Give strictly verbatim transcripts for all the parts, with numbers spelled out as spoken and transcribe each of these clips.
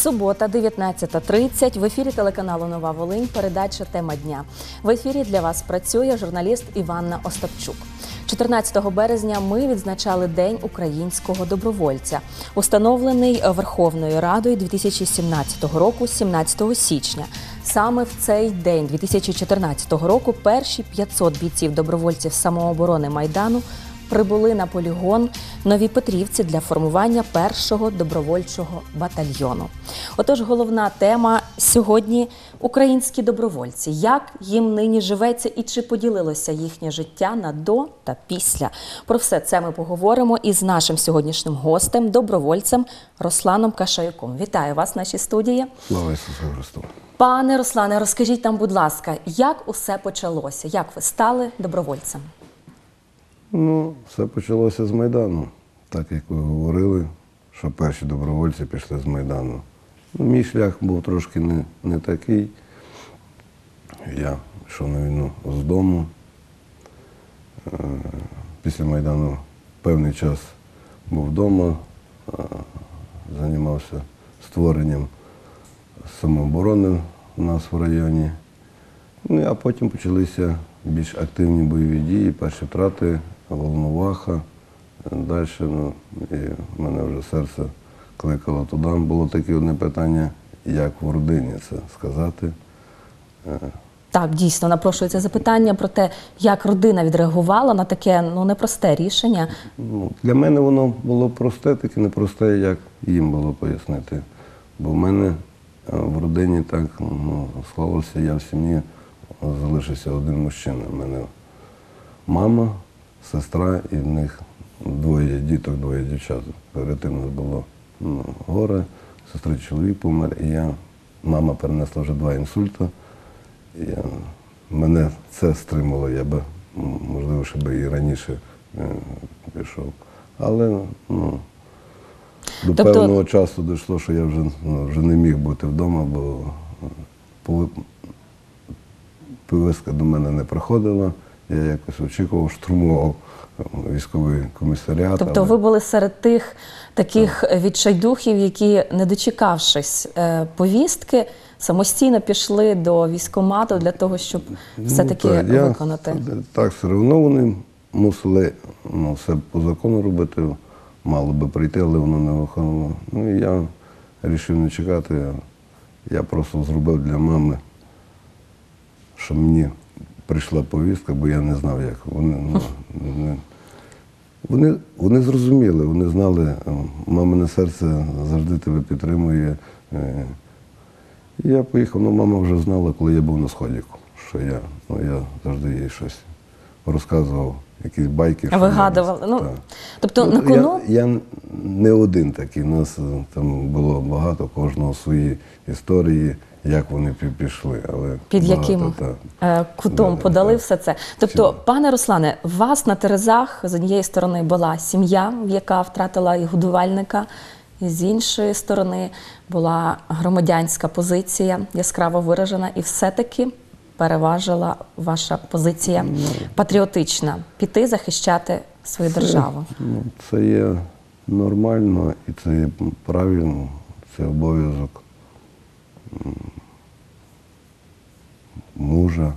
Субота, дев'ятнадцята тридцять. В ефірі телеканалу «Нова Волинь» передача «Тема дня». В ефірі для вас працює журналіст Іванна Остапчук. чотирнадцятого березня ми відзначали День українського добровольця, установлений Верховною Радою дві тисячі сімнадцятого року, сімнадцятого січня. Саме в цей день дві тисячі чотирнадцятого року перші п'ятсот бійців-добровольців самооборони Майдану прибули на полігон Нові Петрівці для формування першого добровольчого батальйону. Отож, головна тема сьогодні – українські добровольці. Як їм нині живеться і чи поділилося їхнє життя на до та після? Про все це ми поговоримо із нашим сьогоднішнім гостем, добровольцем Русланом Кашаюком. Вітаю вас в нашій студії. Слава Ісусу Христу. Пане Руслане, розкажіть нам, будь ласка, як усе почалося? Як ви стали добровольцем? Ну, все почалося з Майдану. Так, як ви говорили, що перші добровольці пішли з Майдану. Ну, мій шлях був трошки не, не такий. Я йшов на війну з дому. Після Майдану певний час був вдома, займався створенням самооборони у нас в районі. Ну, а потім почалися більш активні бойові дії, перші втрати, Волноваха. Далі, ну, і в мене вже серце кликало туди. Було таке одне питання, як в родині це сказати. Так, дійсно, напрошується запитання про те, як родина відреагувала на таке, ну, непросте рішення. Ну, для мене воно було просте, таке непросте, як їм було пояснити. Бо в мене в родині так, ну, склалося, я в сім'ї залишився один мужчина. У мене мама, сестра, і в них двоє діток, двоє дівчат. Перед тим у нас було, ну, горе, сестри чоловік помер, і я, мама перенесла вже два інсульти. І я, мене це стримало, я би, можливо, ще би і раніше е, пішов. Але, ну, до тобто... певного часу дійшло, що я вже, ну, вже не міг бути вдома, бо повістка до мене не приходила. Я якось очікував, штурмував військовий комісаріат. Тобто але... ви були серед тих таких так. відчайдухів, які, не дочекавшись е, повістки, самостійно пішли до військкомату для того, щоб все-таки ну, виконати? Я, так, все одно вони мусили, ну, все по закону робити, мало би прийти, але воно не виконало. Ну і я вирішив не чекати. Я просто зробив для мами, щоб мені прийшла повістка, бо я не знав, як. Вони, ну, не, вони, вони зрозуміли, вони знали, мамине серце завжди тебе підтримує. І я поїхав, ну, мама вже знала, коли я був на Сході, що я, ну, я завжди їй щось розказував, якісь байки. Вигадували. Ну, тобто ну, на кону... Я, я не один такий, у нас там було багато, кожного свої історії, як вони пішли. Але під багато, яким та, кутом да, подали та, все це. Тобто, всі. Пане Руслане, у вас на терезах з однієї сторони була сім'я, яка втратила і годувальника, і з іншої сторони була громадянська позиція, яскраво виражена, і все-таки переважила ваша позиція ну, патріотична – піти захищати свою це, державу. Ну, це є нормально і це є правильно, це обов'язок мужа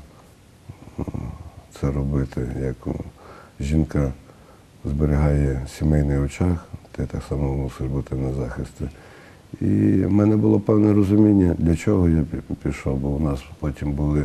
це робити. Як жінка зберігає сімейний очаг, ти так само мусиш бути на захисті. І в мене було певне розуміння, для чого я пішов, бо у нас потім були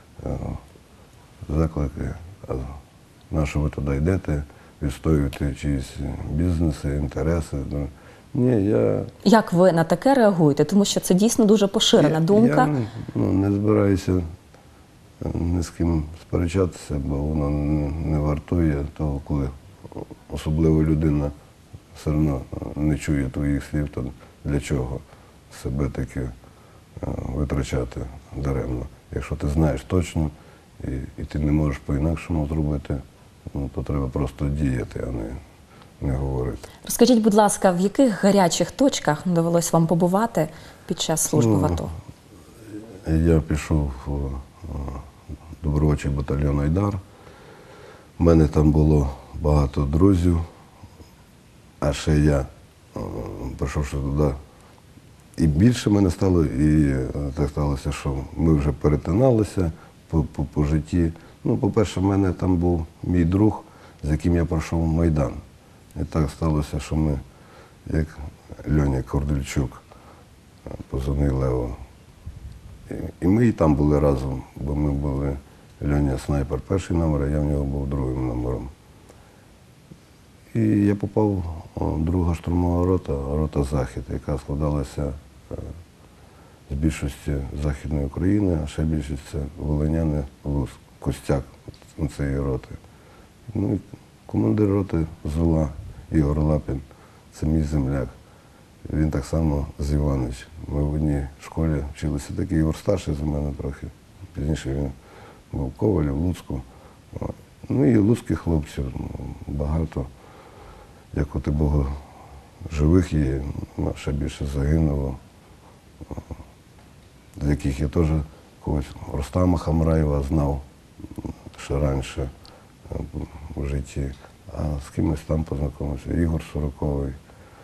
заклики, а на що ви туди йдете, відстоюєте чиїсь бізнеси, інтереси. Ні, я... Як ви на таке реагуєте? Тому що це дійсно дуже поширена я, думка. Я ну, не збираюся ні з ким сперечатися, бо воно не вартує того, коли особливо людина все одно не чує твоїх слів, то для чого себе таки витрачати даремно. Якщо ти знаєш точно і, і ти не можеш по-інакшому зробити, ну, то треба просто діяти, а не, не говорити. Розкажіть, будь ласка, в яких гарячих точках довелось вам побувати під час служби ну, в АТО? Я пішов в добровольчий батальйон «Айдар». У мене там було багато друзів, а ще я, прийшовши туди, і більше мене стало, і е, так сталося, що ми вже перетиналися по, по, по житті. Ну, по-перше, в мене там був мій друг, з яким я пройшов Майдан. І так сталося, що ми, як Льоня Кордельчук, позивний Лео, і, і ми і там були разом, бо ми були, Льоня снайпер перший номер, а я в нього був другим номером. І я попав у друга штурмова рота, рота Захід, яка складалася е, з більшості Західної України, а ще більшість це волиняни, Луцьк, костяк цієї роти. Ну, і командир роти Зола Ігор Лапін, це мій земляк. Він так само з Іванич. Ми в одній школі вчилися, такий Ігор старший за мене трохи. Пізніше він був в Ковалі, в Луцьку. Ну і луцьких хлопців багато. Дякувати Богу, живих є, ще більше загинуло, з яких я теж когось Рустама Хамраєва знав ще раніше в житті, а з кимось там познайомився, Ігор Сороковий.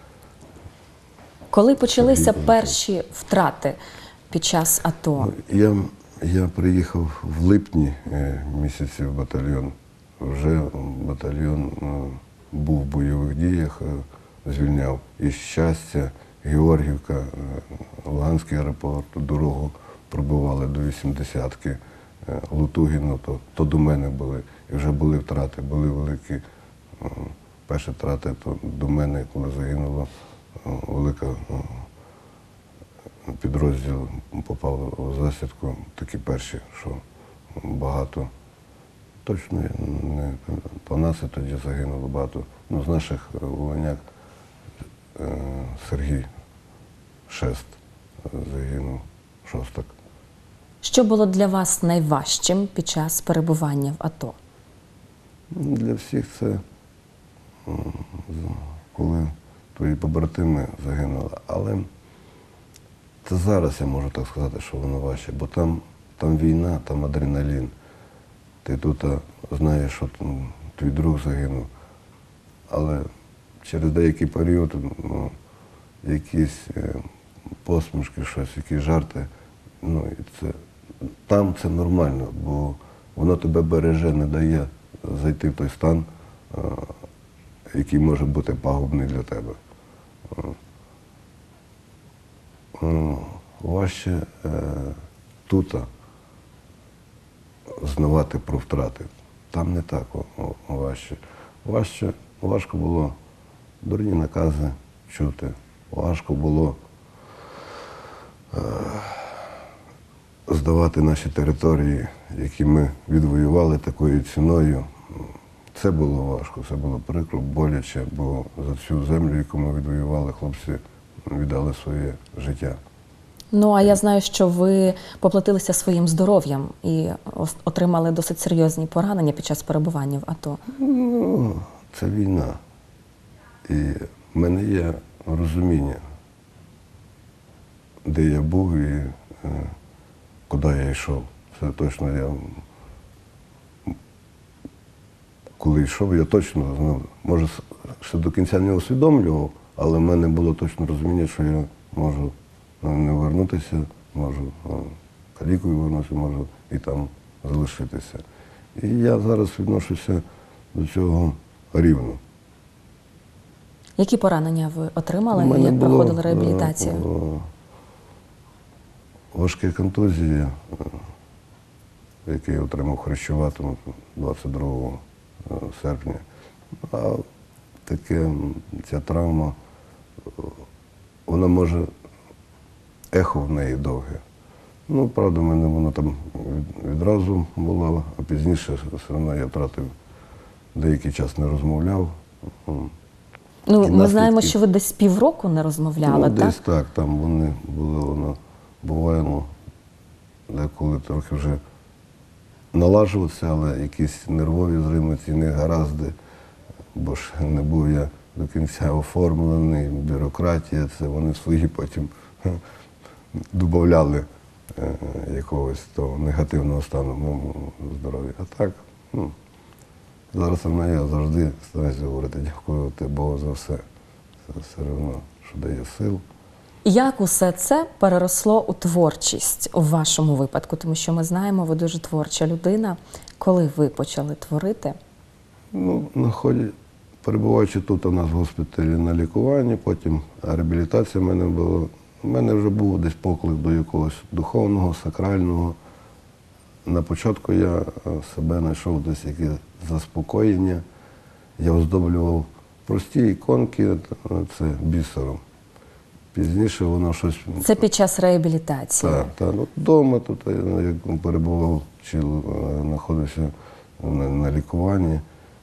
Коли почалися Сергій перші втрати під час АТО? Ну, я, я приїхав в липні е, місяці в батальйон. Вже батальйон е, був в бойових діях, е, звільняв і Щастя, Георгівка, е, Луганський аеропорт, дорогу пробивали до вісімдесятки, е, Лутугіно, то, то до мене були. І вже були втрати, були великі. Е, перші втрати то до мене, коли загинуло е, велика е, підрозділ, попав у засідку, такі перші, що багато. Точно не по нас і тоді загинуло багато. Ну, з наших волиняк е, Сергій Шест загинув, Шостак. Що було для вас найважчим під час перебування в АТО? Для всіх це коли твої побратими загинули. Але це зараз я можу так сказати, що воно важче, бо там, там війна, там адреналін. Ти тут знаєш, що там, твій друг загинув, але через деякий період ну, якісь е, посмішки, щось, якісь жарти, ну, і це, там це нормально, бо воно тебе береже, не дає зайти в той стан, е, який може бути пагубний для тебе. Е, важче е, тут знавати про втрати. Там не так важче. Важче, важко було дурні накази чути, важко було е, здавати наші території, які ми відвоювали такою ціною. Це було важко, це було прикро, боляче, бо за цю землю, яку ми відвоювали, хлопці віддали своє життя. Ну, а я знаю, що ви поплатилися своїм здоров'ям і отримали досить серйозні поранення під час перебування в АТО. Ну, це війна. І в мене є розуміння, де я був і е, куди я йшов. Це точно я, коли йшов, я точно знав. Може, ще до кінця не усвідомлював, але в мене було точно розуміння, що я можу не вернутися, можу калікою вернутися, можу і там залишитися. І я зараз відношуся до цього рівно. Які поранення ви отримали У і мене як було, проходили реабілітацію? е, Важкі контузії, е, які я отримав в Хрещуватому двадцять другого серпня. А таке, ця травма, вона може, ехо в неї довге. Ну, правда, в мене воно там відразу було, а пізніше все одно я втратив, деякий час не розмовляв. Ну, І ми знаємо, наслідки. що ви десь півроку не розмовляли, Ну, так? десь так, там вони були, воно буває, ну, деколи трохи вже налажуватися, але якісь нервові зрими, ці негаразди, бо ж не був я до кінця оформлений, бюрократія, це вони свої потім додавали е, якогось того негативного стану моєму здоров'я. А так, ну, зараз вона я завжди стараюся говорити, дякувати Богу за все. Це все одно, що дає сил. Як усе це переросло у творчість у вашому випадку? Тому що ми знаємо, ви дуже творча людина. Коли ви почали творити? Ну, на ході, перебуваючи тут у нас в госпіталі на лікуванні, потім реабілітація в мене була. У мене вже був десь поклик до якогось духовного, сакрального. На початку я себе знайшов десь якесь заспокоєння. Я оздоблював прості іконки, це бісером. Пізніше воно щось... Це під час реабілітації? Так, так. Ну, вдома тут, як перебував чи знаходився на, на лікуванні.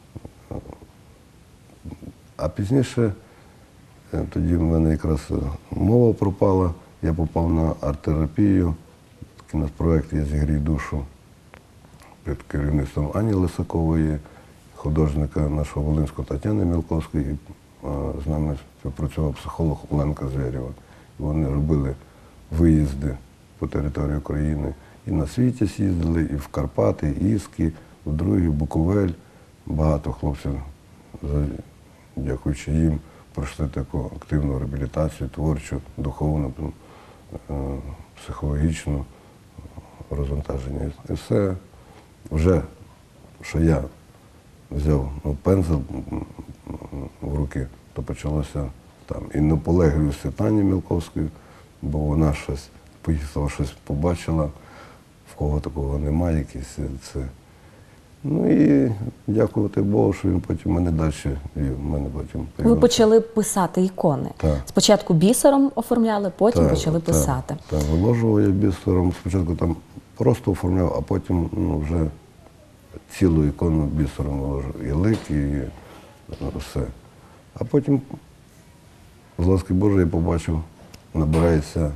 А пізніше, тоді в мене якраз мова пропала, я попав на арт-терапію. Такий у нас проєкт є «Зігрій душу» під керівництвом Ані Лисакової, художника нашого Волинського Тетяни Мілковської. З нами співпрацював психолог Оленка Звєрєва. Вони робили виїзди по території України. І на світі з'їздили, і в Карпати, і Іски, в Другі, Буковель. Багато хлопців, дякуючи їм, пройшли таку активну реабілітацію, творчу, духовну, психологічну розвантаження. І все вже, що я взяв ну, пензел в руки, то почалося там і наполегливість Тані Мілковської, бо вона щось поїхала, щось побачила, в кого такого немає, якісь це. Ну і дякувати Богу, що він потім мене далі вів. Мене потім Ви почали писати ікони. Так. Спочатку бісером оформляли, потім так, почали так, писати. Так, виложував я бісером. Спочатку там просто оформляв, а потім ну, вже цілу ікону бісером виложив. І лик, і ну, все. А потім, з ласки Божої, я побачив, набирається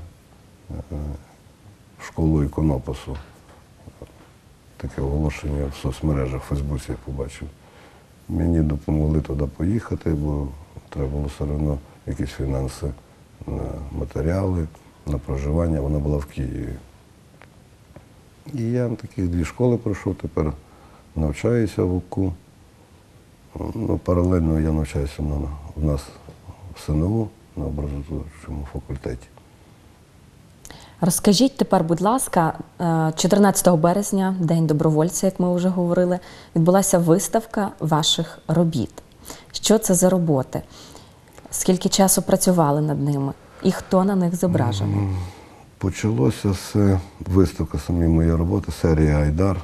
в школу іконопису. Таке оголошення в соцмережах, в Фейсбуці я побачив. Мені допомогли туди поїхати, бо треба було все одно якісь фінанси на матеріали, на проживання. Вона була в Києві. І я таких дві школи пройшов, тепер навчаюся в УКУ. Ну, паралельно я навчаюся на, у нас в СНУ на образотворчому факультеті. Розкажіть тепер, будь ласка, чотирнадцятого березня, День добровольця, як ми вже говорили, відбулася виставка ваших робіт. Що це за роботи? Скільки часу працювали над ними? І хто на них зображений? Почалося з виставки самі моєї роботи, серія «Айдар».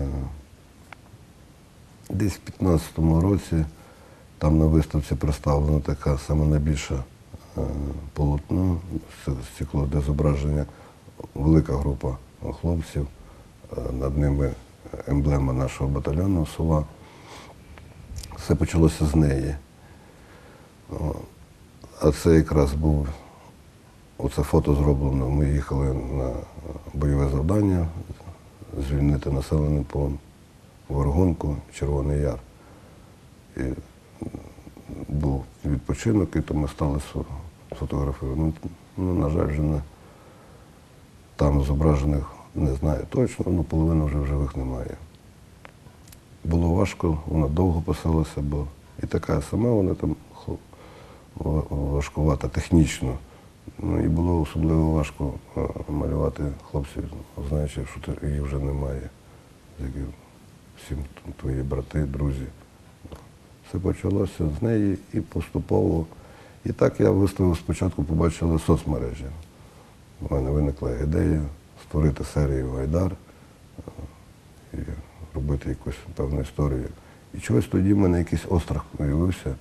Десь в п'ятнадцятому році там на виставці представлена така саме найбільша полотно, стекло, де зображення велика група хлопців, над ними емблема нашого батальйону села. Все почалося з неї. А це якраз був, оце фото зроблено, ми їхали на бойове завдання, звільнити населений пункт Ворогонку, Червоний Яр. І був відпочинок, і то ми стали фотографувати. Ну, на жаль, вже не, там зображених, не знаю точно, ну половини вже в живих немає. Було важко, вона довго писалася, бо і така сама вона там важкувата технічно. Ну і було особливо важко малювати хлопців, знаючи, що їх вже немає. Всі твої брати, друзі. Все почалося з неї і поступово. І так я виставив спочатку, побачили соцмережі. У мене виникла ідея створити серію «Айдар» і робити якусь певну історію. І чогось тоді в мене якийсь острах появився,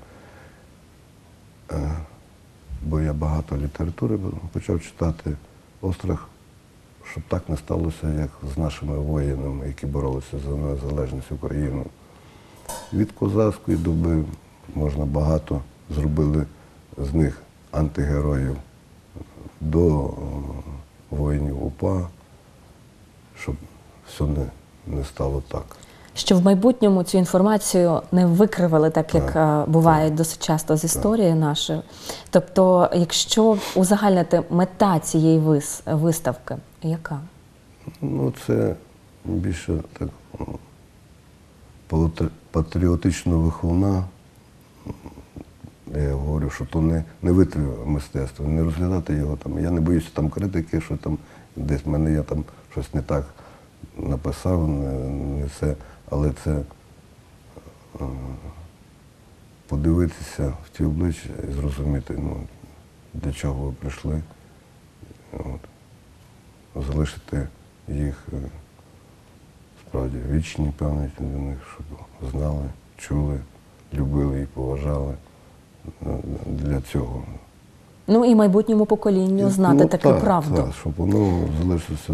бо я багато літератури почав читати. Острах, щоб так не сталося, як з нашими воїнами, які боролися за незалежність України. Від козацької доби можна багато, зробили з них антигероїв до воїнів УПА, щоб все не, не стало так. Що в майбутньому цю інформацію не викривали, так як так, буває так, досить часто з історією так. нашою. Тобто, якщо узагальнити мета цієї вис, виставки, яка? Ну, це більше так, патріотично-виховна, Я говорю, що то не, не витвір мистецтва, не розглядати його там. Я не боюся там критики, що там десь в мене я там щось не так написав, не, не це, але це е, подивитися в ті обличчя і зрозуміти, ну, для чого ви прийшли, от, залишити їх е, справді вічній пам'яті до них, щоб знали, чули, любили і поважали для цього. Ну і майбутньому поколінню знати ну, таку так, правду. Так, щоб воно залишилося.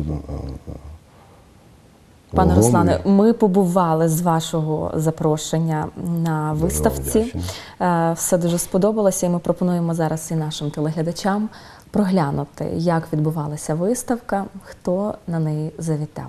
Пане Руслане, ми побували з вашого запрошення на виставці. Все дуже сподобалося, і ми пропонуємо зараз і нашим телеглядачам проглянути, як відбувалася виставка, хто на неї завітав.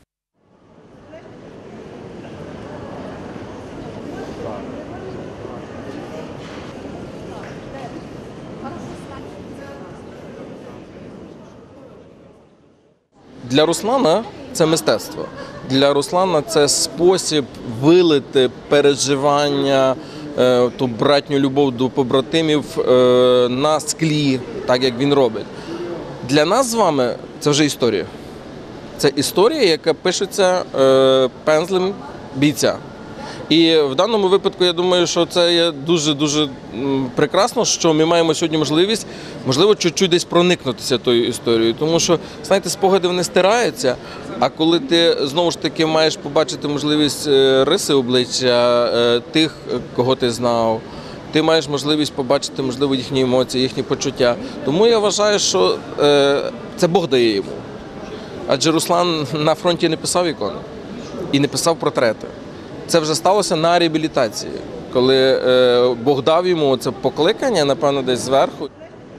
Для Руслана це мистецтво. Для Руслана це спосіб вилити переживання, ту братню любов до побратимів на склі, так як він робить. Для нас з вами це вже історія. Це історія, яка пишеться пензлем бійця. І в даному випадку, я думаю, що це є дуже-дуже прекрасно, що ми маємо сьогодні можливість, можливо, чуть-чуть десь проникнутися тою історією. Тому що, знаєте, спогади вони стираються, а коли ти, знову ж таки, маєш побачити можливість риси обличчя тих, кого ти знав, ти маєш можливість побачити, можливо, їхні емоції, їхні почуття. Тому я вважаю, що це Бог дає йому. Адже Руслан на фронті не писав ікони і не писав портрети. Це вже сталося на реабілітації, коли е, Бог дав йому це покликання, напевно, десь зверху.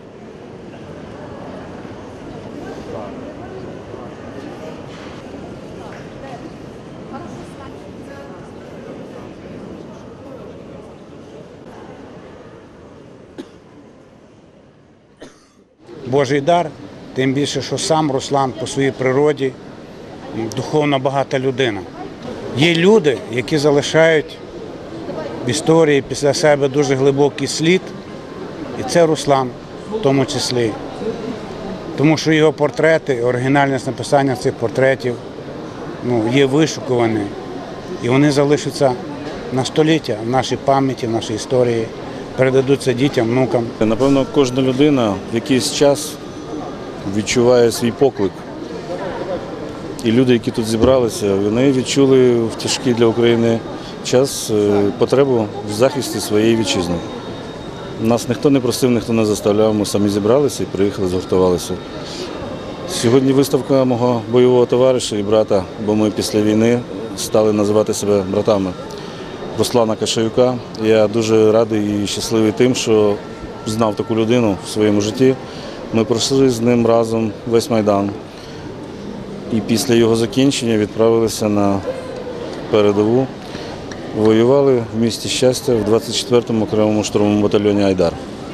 Божий дар, тим більше, що сам Руслан по своїй природі духовно багата людина. Є люди, які залишають в історії після себе дуже глибокий слід, і це Руслан в тому числі. Тому що його портрети, оригінальність написання цих портретів ну, є вишукувані, і вони залишаться на століття в нашій пам'яті, в нашій історії, передадуться дітям, внукам. Напевно, кожна людина в якийсь час відчуває свій поклик. І люди, які тут зібралися, вони відчули в тяжкий для України час потребу в захисті своєї вітчизни. Нас ніхто не просив, ніхто не заставляв, ми самі зібралися і приїхали, згуртувалися. Сьогодні виставка мого бойового товариша і брата, бо ми після війни стали називати себе братами, Руслана Кашаюка. Я дуже радий і щасливий тим, що знав таку людину в своєму житті. Ми пройшли з ним разом весь Майдан. І після його закінчення відправилися на передову. Воювали в місті Щастя в двадцять четвертому окремому штурмовому батальйоні «Айдар».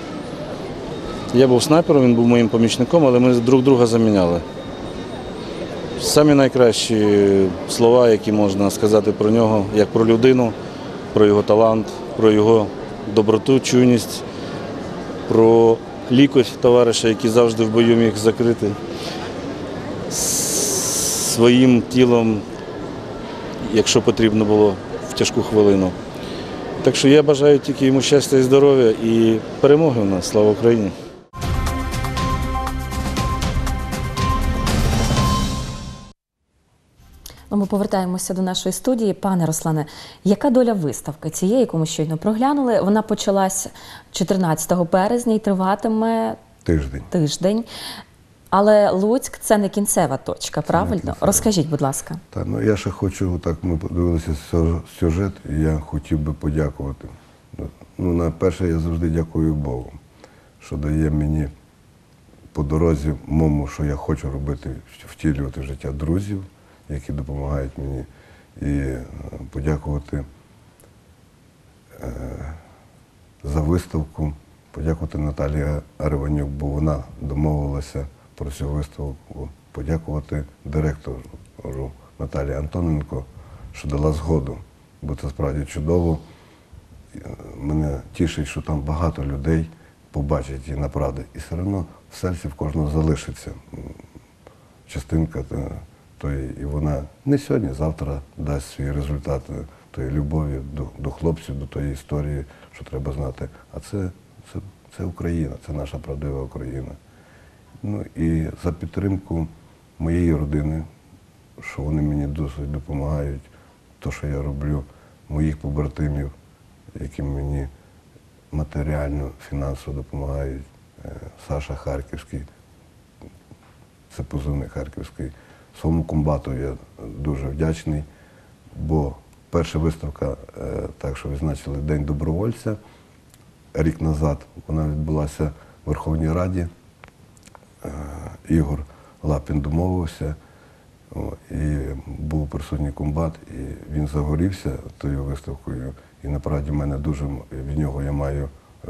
Я був снайпером, він був моїм помічником, але ми друг друга заміняли. Самі найкращі слова, які можна сказати про нього, як про людину, про його талант, про його доброту, чуйність, про лікоть товариша, який завжди в бою міг закрити своїм тілом, якщо потрібно було в тяжку хвилину. Так що я бажаю тільки йому щастя і здоров'я і перемоги в нас. Слава Україні! Ми повертаємося до нашої студії. Пане Руслане, яка доля виставки цієї, яку ми щойно проглянули? Вона почалась чотирнадцятого березня і триватиме Тиждень. тиждень. Але Луцьк – це не кінцева точка, правильно? кінцева. Розкажіть, будь ласка. Так, ну я ще хочу, так ми подивилися сюжет, і я хотів би подякувати. Ну, найперше, я завжди дякую Богу, що дає мені по дорозі мому, що я хочу робити, втілювати в життя друзів, які допомагають мені, і подякувати е, за виставку, подякувати Наталії Ариванюк, бо вона домовилася про цю виставку, подякувати директору Наталії Антоненко, що дала згоду, бо це справді чудово. мене тішить, що там багато людей побачать і направду. І все одно в серці в кожного залишиться частинка тої, і вона не сьогодні, завтра дасть свій результат тої любові до, до хлопців, до тої історії, що треба знати. А це, це, це Україна, це наша правдива Україна. Ну і за підтримку моєї родини, що вони мені досить допомагають, то, що я роблю, моїх побратимів, які мені матеріально, фінансово допомагають. Саша Харківський, це позивний Харківський. Своєму комбату я дуже вдячний, бо перша виставка, так що відзначили День добровольця, рік назад вона відбулася в Верховній Раді. Ігор Лапін домовився, і був присутній комбат, і він загорівся тою виставкою. І насправді в мене дуже, від нього я маю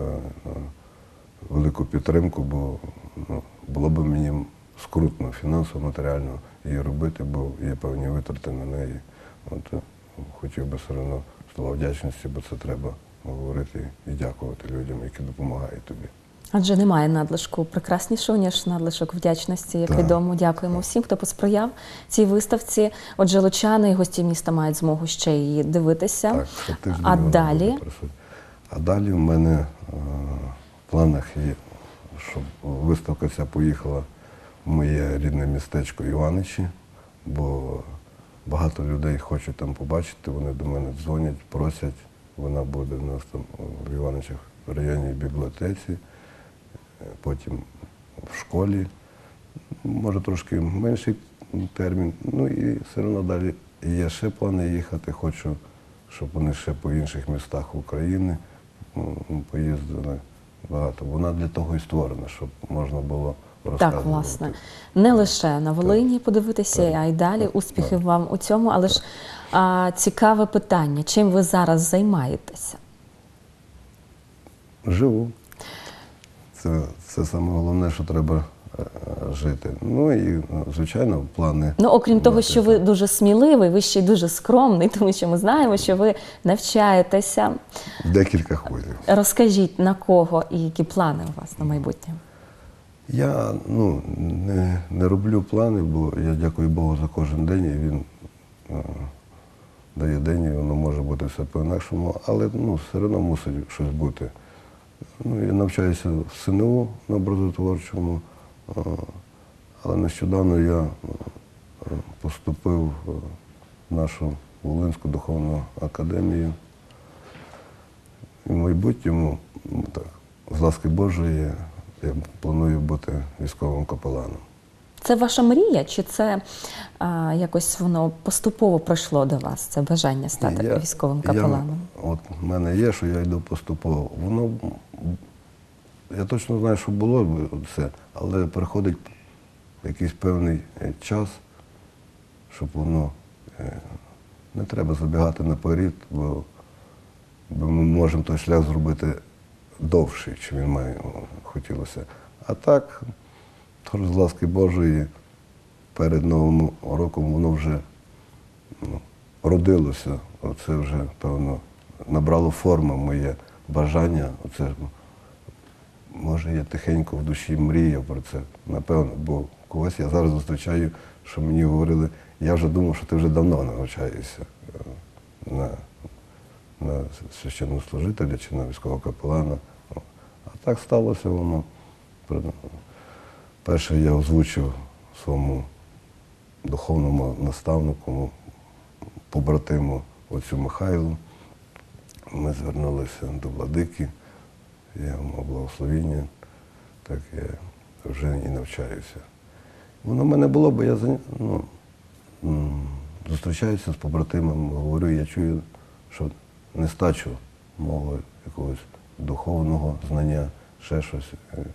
велику підтримку, бо ну, було б мені скрутно фінансово, матеріально її робити, бо є певні витрати на неї. От, хотів би все одно слова вдячності, бо це треба говорити і дякувати людям, які допомагають тобі. Адже немає надлишку прекраснішого, ніж надлишок вдячності, як Так. відомо. Дякуємо всім, хто посприяв цій виставці. Отже, лучани і гості міста мають змогу ще її дивитися. Так, щотижня А вона далі? буде присутня. А далі в мене е, в планах є, щоб виставка ця поїхала в моє рідне містечко Іваничі, бо багато людей хочуть там побачити, вони до мене дзвонять, просять. Вона буде у нас там в Іваничах в районній бібліотеці, потім в школі, може трошки менший термін, ну і все одно далі є ще плани їхати, хочу, щоб вони ще по інших містах України поїздили багато. Вона для того і створена, щоб можна було розказувати. Так, власне. Не лише на Волині подивитися, Так. а й далі. Так. Успіхів Так. вам у цьому. Але ж а, цікаве питання. Чим ви зараз займаєтеся? Живу. Це, це саме головне, що треба е, жити. Ну і, звичайно, плани. Ну, окрім того, мати. що ви дуже сміливий, ви ще й дуже скромний, тому що ми знаємо, що ви навчаєтеся. Декілька ходів. Розкажіть, на кого і які плани у вас на майбутнє? Я ну, не, не роблю плани, бо я дякую Богу за кожен день, і він е, дає день, і воно може бути все по-інакшому, але ну, все одно мусить щось бути. Ну, я навчаюся в СНУ на образотворчому, е, але нещодавно я е, поступив в нашу Волинську духовну академію. І в майбутньому, ну, так, з ласки Божої, я планую бути військовим капеланом. Це ваша мрія, чи це а, якось воно поступово прийшло до вас, це бажання стати Я- військовим я- капеланом? От в мене є, що я йду поступово. Воно, я точно знаю, що було б це, але приходить якийсь певний е, час, щоб воно, е, не треба забігати наперед, бо, бо ми можемо той шлях зробити довший, чим він має хотілося. А так, тож з ласки Божої, перед Новим роком воно вже ну, родилося. Оце вже, певно, набрало форму моє бажання. Оце, може, я тихенько в душі мріяв про це, напевно, бо когось я зараз зустрічаю, що мені говорили, я вже думав, що ти вже давно навчаєшся на, на священнослужителя чи на військового капелана. А так сталося воно. Перше я озвучив своєму духовному наставнику, побратиму отцю Михайлу. Ми звернулися до владики, я йому благословіння, так я вже і навчаюся. Воно в мене було, бо я ну, зустрічаюся з побратимами, говорю, я чую, що нестачу мого якогось духовного знання, ще щось.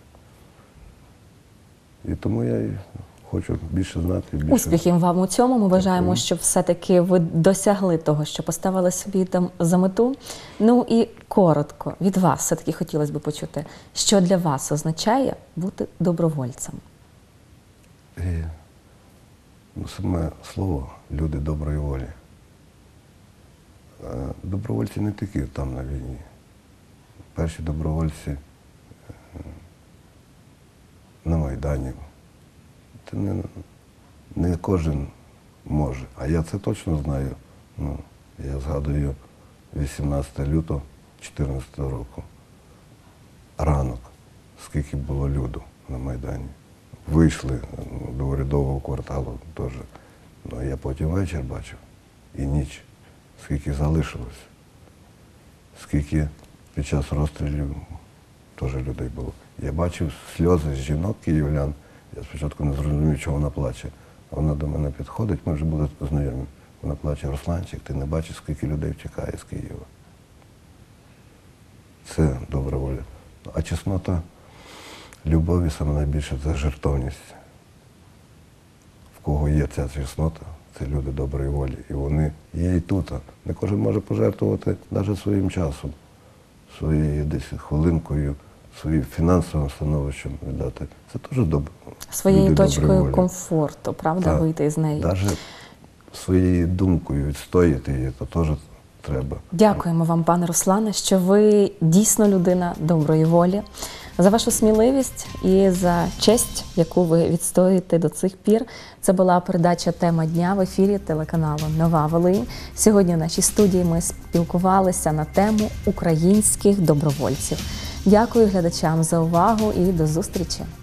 І тому я і хочу більше знати. Більше... Успіхів вам у цьому. Ми бажаємо, Дякую. щоб все-таки ви досягли того, що поставили собі там за мету. Ну і коротко, від вас все-таки хотілося б почути, що для вас означає бути добровольцем? І, ну, саме слово «люди доброї волі». Добровольці не тільки там на війні. перші добровольці е, на Майдані. Це не, не кожен може. А я це точно знаю. Ну, я згадую вісімнадцяте лютого дві тисячі чотирнадцятого року. Ранок, скільки було люду на Майдані. Вийшли ну, до урядового кварталу теж. Ну, я потім вечір бачив і ніч, скільки залишилось, скільки під час розстрілів теж людей було. Я бачив сльози з жінок київлян. Я спочатку не зрозумів, чого вона плаче. А вона до мене підходить, ми вже були знайомі. Вона плаче: Русланчик, ти не бачиш, скільки людей втікає з Києва. Це добра воля. А чеснота любові саме найбільше – це жертовність. В кого є ця чеснота, це люди доброї волі. І вони є і тут. Не кожен може пожертвувати навіть своїм часом, своєю десь хвилинкою, своїм фінансовим становищем віддати. Це теж добре. Своєю Люди точкою доброї волі. комфорту, правда, Так. вийти з неї. Навіть своєю думкою відстояти її, то теж треба. Дякуємо вам, пане Руслане, що ви дійсно людина доброї волі, за вашу сміливість і за честь, яку ви відстоюєте до цих пір. Це була передача «Тема дня» в ефірі телеканалу «Нова Волинь». Сьогодні в нашій студії ми спілкувалися на тему українських добровольців. Дякую глядачам за увагу і до зустрічі!